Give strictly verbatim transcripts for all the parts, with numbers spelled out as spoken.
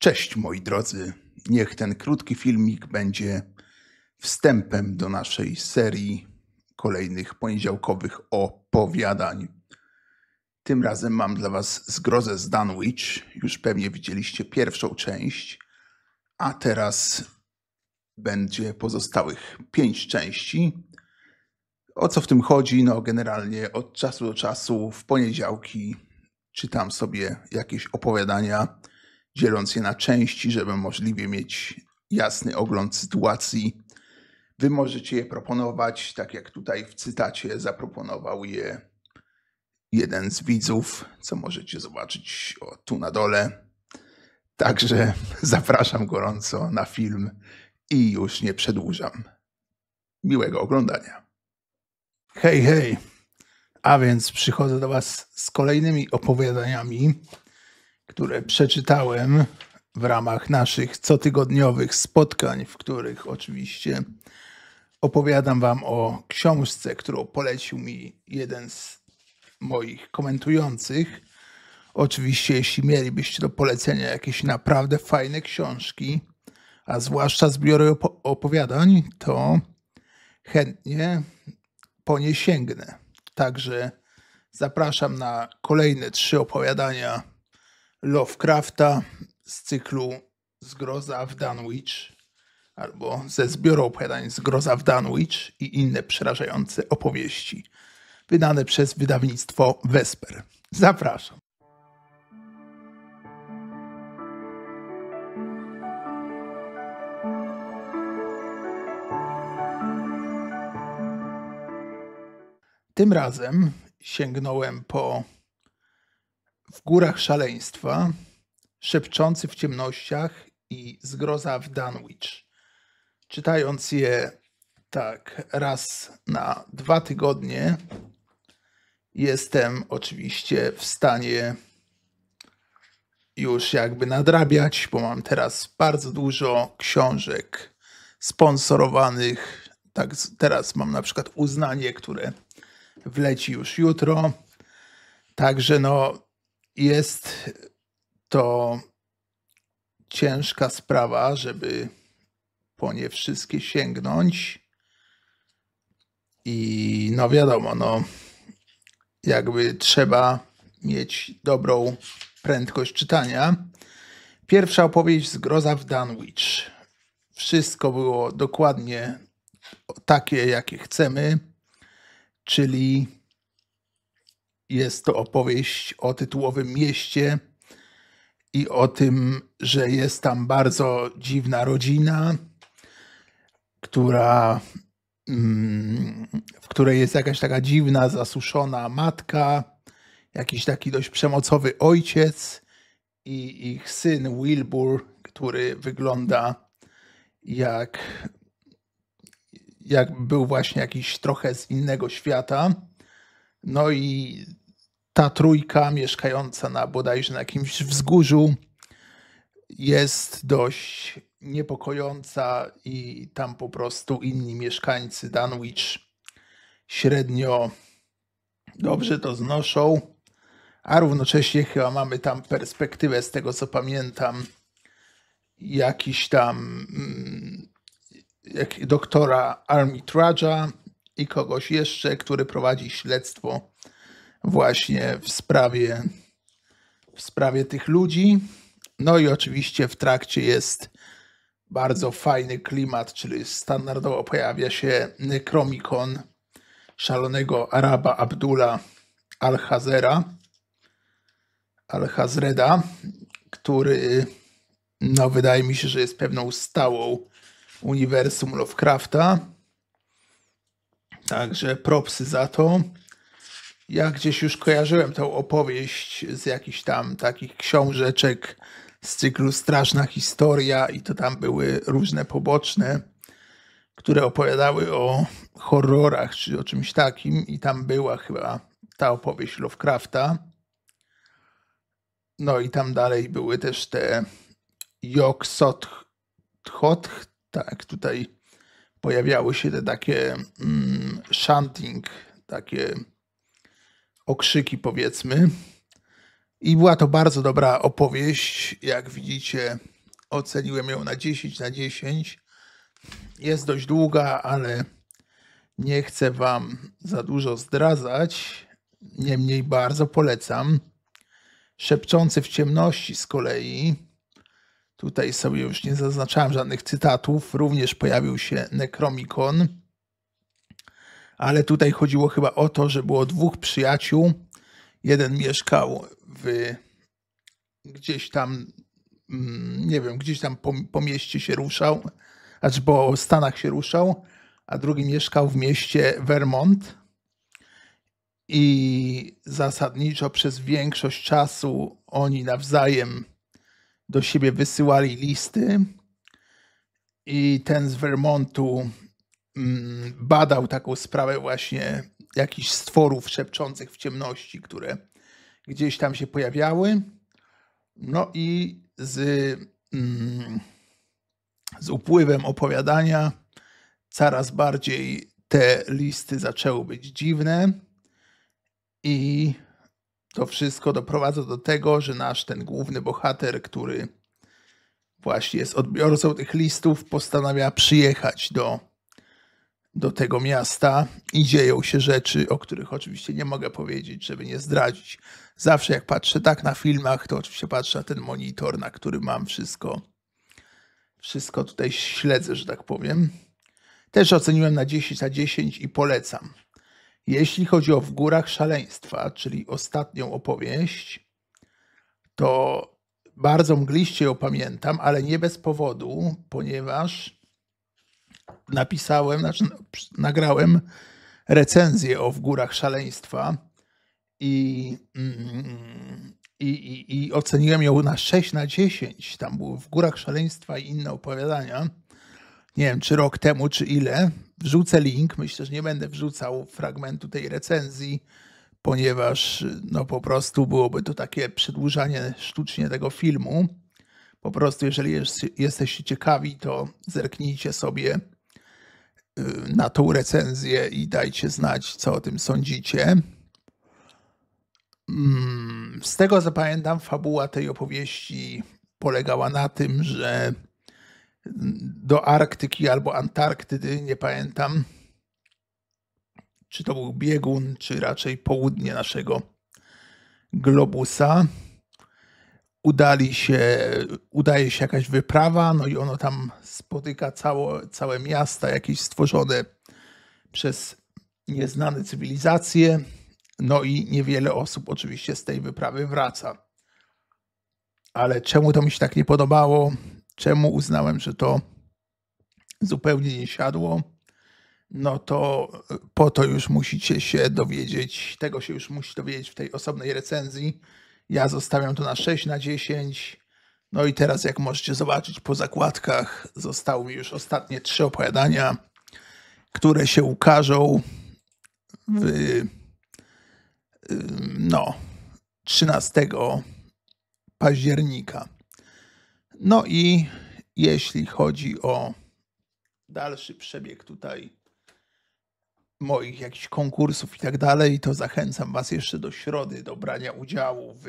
Cześć moi drodzy, niech ten krótki filmik będzie wstępem do naszej serii kolejnych poniedziałkowych opowiadań. Tym razem mam dla was Zgrozę z Dunwich, już pewnie widzieliście pierwszą część, a teraz będzie pozostałych pięć części. O co w tym chodzi? No generalnie od czasu do czasu w poniedziałki czytam sobie jakieś opowiadania, dzieląc je na części, żeby możliwie mieć jasny ogląd sytuacji. Wy możecie je proponować, tak jak tutaj w cytacie zaproponował je jeden z widzów, co możecie zobaczyć o, tu na dole. Także zapraszam gorąco na film i już nie przedłużam. Miłego oglądania. Hej, hej! A więc przychodzę do was z kolejnymi opowiadaniami, które przeczytałem w ramach naszych cotygodniowych spotkań, w których oczywiście opowiadam wam o książce, którą polecił mi jeden z moich komentujących. Oczywiście, jeśli mielibyście do polecenia jakieś naprawdę fajne książki, a zwłaszcza zbiory opo- opowiadań, to chętnie po nie sięgnę. Także zapraszam na kolejne trzy opowiadania Lovecrafta z cyklu Zgroza w Dunwich albo ze zbioru opowiadań Zgroza w Dunwich i inne przerażające opowieści, wydane przez wydawnictwo Vesper. Zapraszam. Tym razem sięgnąłem po W górach szaleństwa, Szepczący w ciemnościach i Zgroza w Dunwich. Czytając je tak raz na dwa tygodnie, jestem oczywiście w stanie już jakby nadrabiać, bo mam teraz bardzo dużo książek sponsorowanych. Tak, teraz mam na przykład Uznanie, które wleci już jutro. Także no jest to ciężka sprawa, żeby po nie wszystkie sięgnąć. I no wiadomo, no jakby trzeba mieć dobrą prędkość czytania. Pierwsza opowieść Zgroza w Dunwich. Wszystko było dokładnie takie, jakie chcemy, czyli jest to opowieść o tytułowym mieście i o tym, że jest tam bardzo dziwna rodzina, która, w której jest jakaś taka dziwna, zasuszona matka, jakiś taki dość przemocowy ojciec i ich syn Wilbur, który wygląda jak, jak był właśnie jakiś trochę z innego świata. No i ta trójka mieszkająca na bodajże na jakimś wzgórzu jest dość niepokojąca i tam po prostu inni mieszkańcy Dunwich średnio dobrze to znoszą, a równocześnie chyba mamy tam perspektywę, z tego co pamiętam, jakiś tam jak doktora Armitrage'a i kogoś jeszcze, który prowadzi śledztwo właśnie w sprawie, w sprawie tych ludzi. No i oczywiście w trakcie jest bardzo fajny klimat, czyli standardowo pojawia się Necromicon szalonego Araba Abdula Al-Hazera, Al-Hazreda, który no wydaje mi się, że jest pewną stałą uniwersum Lovecrafta. Także propsy za to. Ja gdzieś już kojarzyłem tę opowieść z jakichś tam takich książeczek z cyklu Straszna Historia i to tam były różne poboczne, które opowiadały o horrorach czy o czymś takim i tam była chyba ta opowieść Lovecrafta. No i tam dalej były też te Yog-Sothoth, tak, tutaj pojawiały się te takie mm, chanting, takie okrzyki powiedzmy. I była to bardzo dobra opowieść. Jak widzicie, oceniłem ją na dziesięć na dziesięć. Jest dość długa, ale nie chcę wam za dużo zdradzać. Niemniej bardzo polecam. Szepczący w ciemności z kolei. Tutaj sobie już nie zaznaczałem żadnych cytatów. Również pojawił się Necromicon. Ale tutaj chodziło chyba o to, że było dwóch przyjaciół. Jeden mieszkał w gdzieś tam, nie wiem, gdzieś tam po, po mieście się ruszał, znaczy po Stanach się ruszał, a drugi mieszkał w mieście Vermont. I zasadniczo przez większość czasu oni nawzajem do siebie wysyłali listy. I ten z Vermontu badał taką sprawę właśnie jakichś stworów szepczących w ciemności, które gdzieś tam się pojawiały. No i z, z upływem opowiadania coraz bardziej te listy zaczęły być dziwne i to wszystko doprowadza do tego, że nasz ten główny bohater, który właśnie jest odbiorcą tych listów, postanawia przyjechać do do tego miasta i dzieją się rzeczy, o których oczywiście nie mogę powiedzieć, żeby nie zdradzić. Zawsze jak patrzę tak na filmach, to oczywiście patrzę na ten monitor, na który mam wszystko, wszystko tutaj śledzę, że tak powiem. Też oceniłem na dziesięć na dziesięć i polecam. Jeśli chodzi o W górach szaleństwa, czyli ostatnią opowieść, to bardzo mgliście ją pamiętam, ale nie bez powodu, ponieważ napisałem, znaczy nagrałem recenzję o W górach szaleństwa i, i, i, i oceniłem ją na sześć na dziesięć. Tam były W górach szaleństwa i inne opowiadania. Nie wiem, czy rok temu, czy ile. Wrzucę link. Myślę, że nie będę wrzucał fragmentu tej recenzji, ponieważ no po prostu byłoby to takie przedłużanie sztucznie tego filmu. Po prostu, jeżeli jest, jesteście ciekawi, to zerknijcie sobie na tą recenzję i dajcie znać, co o tym sądzicie. Z tego co pamiętam, fabuła tej opowieści polegała na tym, że do Arktyki albo Antarktydy, nie pamiętam, czy to był biegun, czy raczej południe naszego globusa, udali się, udaje się jakaś wyprawa, no i ono tam spotyka całe, całe miasta jakieś stworzone przez nieznane cywilizacje, no i niewiele osób oczywiście z tej wyprawy wraca. Ale czemu to mi się tak nie podobało? Czemu uznałem, że to zupełnie nie siadło? No to po to już musicie się dowiedzieć, tego się już musi dowiedzieć w tej osobnej recenzji. Ja zostawiam to na sześć na dziesięć. No i teraz, jak możecie zobaczyć po zakładkach, zostały mi już ostatnie trzy opowiadania, które się ukażą w, no, trzynastego października. No i jeśli chodzi o dalszy przebieg tutaj moich jakichś konkursów i tak dalej, to zachęcam was jeszcze do środy do brania udziału w,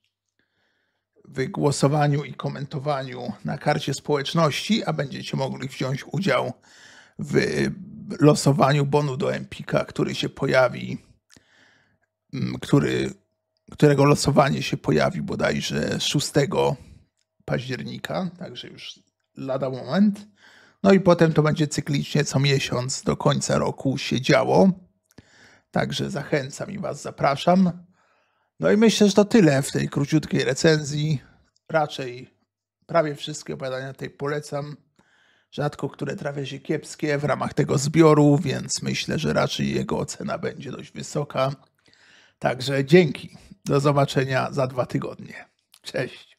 w głosowaniu i komentowaniu na karcie społeczności, a będziecie mogli wziąć udział w losowaniu bonu do Empika, który się pojawi, który, którego losowanie się pojawi bodajże szóstego października, także już lada moment. No i potem to będzie cyklicznie co miesiąc do końca roku się działo. Także zachęcam i was zapraszam. No i myślę, że to tyle w tej króciutkiej recenzji. Raczej prawie wszystkie opowiadania tutaj polecam. Rzadko które trafia się kiepskie w ramach tego zbioru, więc myślę, że raczej jego ocena będzie dość wysoka. Także dzięki. Do zobaczenia za dwa tygodnie. Cześć.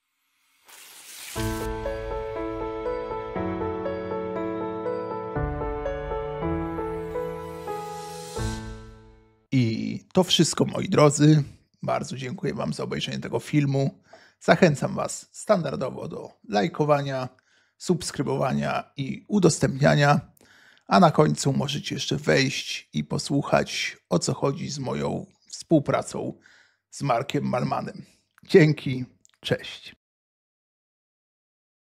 I to wszystko, moi drodzy. Bardzo dziękuję wam za obejrzenie tego filmu. Zachęcam was standardowo do lajkowania, subskrybowania i udostępniania. A na końcu możecie jeszcze wejść i posłuchać, o co chodzi z moją współpracą z Markiem Malmanem. Dzięki, cześć.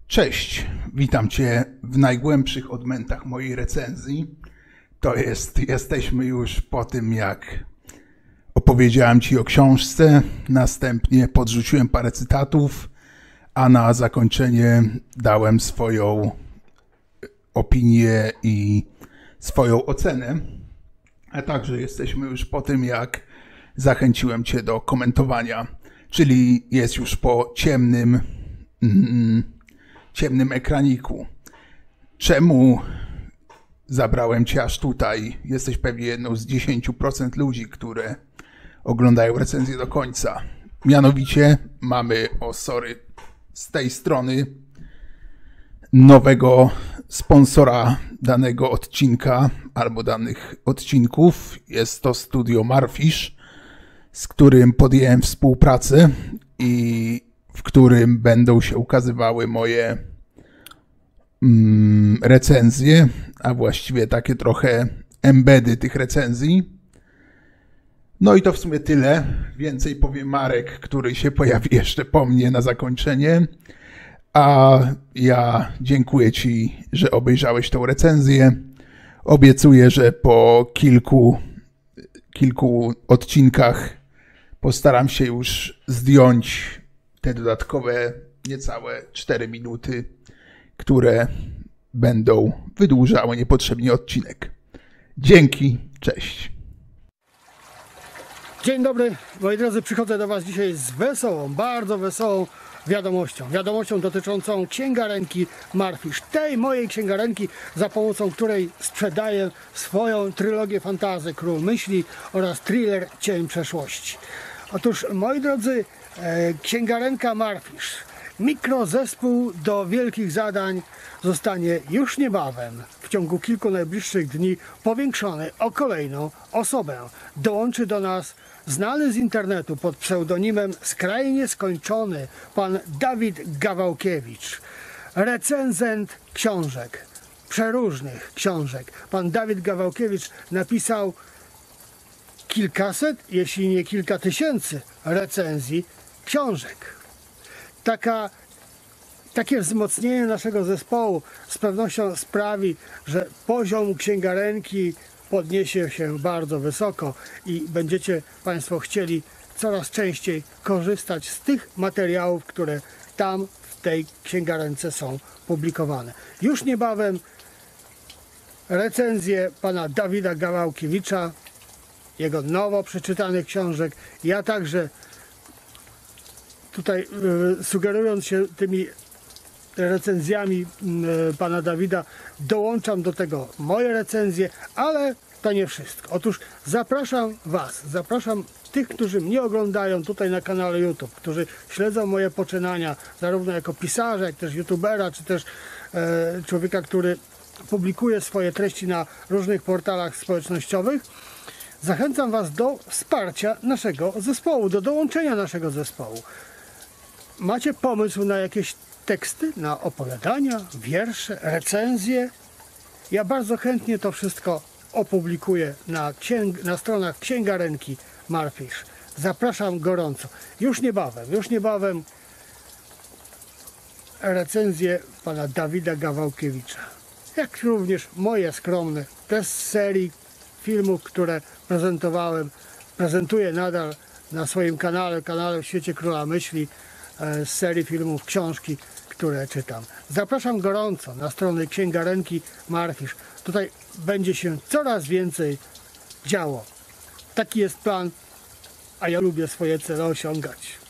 Cześć, witam Cię w najgłębszych odmętach mojej recenzji. To jest, jesteśmy już po tym, jak opowiedziałem Ci o książce, następnie podrzuciłem parę cytatów, a na zakończenie dałem swoją opinię i swoją ocenę. A także jesteśmy już po tym, jak zachęciłem Cię do komentowania, czyli jest już po ciemnym, mm, ciemnym ekraniku. Czemu zabrałem Cię aż tutaj? Jesteś pewnie jedną z dziesięciu procent ludzi, które oglądają recenzję do końca. Mianowicie mamy, o sorry, z tej strony nowego sponsora danego odcinka albo danych odcinków. Jest to studio Marfish, z którym podjąłem współpracę i w którym będą się ukazywały moje mm, recenzje, a właściwie takie trochę embedy tych recenzji. No i to w sumie tyle. Więcej powie Marek, który się pojawi jeszcze po mnie na zakończenie. A ja dziękuję Ci, że obejrzałeś tę recenzję. Obiecuję, że po kilku, kilku odcinkach postaram się już zdjąć te dodatkowe niecałe cztery minuty, które będą wydłużały niepotrzebnie odcinek. Dzięki, cześć. Dzień dobry, moi drodzy, przychodzę do Was dzisiaj z wesołą, bardzo wesołą wiadomością. Wiadomością dotyczącą księgarenki Marfish. Tej mojej księgarenki, za pomocą której sprzedaję swoją trylogię fantasy Król Myśli oraz thriller Cień Przeszłości. Otóż, moi drodzy, e, księgarenka Marfish, mikrozespół do wielkich zadań, zostanie już niebawem, w ciągu kilku najbliższych dni, powiększony o kolejną osobę. Dołączy do nas znany z internetu pod pseudonimem Skrajnie Skończony pan Dawid Gawałkiewicz, recenzent książek, przeróżnych książek. Pan Dawid Gawałkiewicz napisał kilkaset, jeśli nie kilka tysięcy recenzji książek. Taka Takie wzmocnienie naszego zespołu z pewnością sprawi, że poziom księgarenki podniesie się bardzo wysoko i będziecie Państwo chcieli coraz częściej korzystać z tych materiałów, które tam w tej księgarence są publikowane. Już niebawem recenzje pana Dawida Gawałkiewicza, jego nowo przeczytanych książek. Ja także tutaj yy, sugerując się tymi recenzjami pana Dawida, dołączam do tego moje recenzje, ale to nie wszystko. Otóż zapraszam Was, zapraszam tych, którzy mnie oglądają tutaj na kanale YouTube, którzy śledzą moje poczynania, zarówno jako pisarza, jak też youtubera, czy też e, człowieka, który publikuje swoje treści na różnych portalach społecznościowych. Zachęcam Was do wsparcia naszego zespołu, do dołączenia naszego zespołu. Macie pomysł na jakieś teksty, na opowiadania, wiersze, recenzje? Ja bardzo chętnie to wszystko opublikuję na, księg na stronach księgarenki Marfish. Zapraszam gorąco. Już niebawem, już niebawem recenzje pana Dawida Gawałkiewicza. Jak również moje skromne, te z serii filmów, które prezentowałem, prezentuję nadal na swoim kanale, kanale w Świecie Króla Myśli, z serii filmów, książki, które czytam. Zapraszam gorąco na stronę księgarenki Marfish. Tutaj będzie się coraz więcej działo. Taki jest plan, a ja lubię swoje cele osiągać.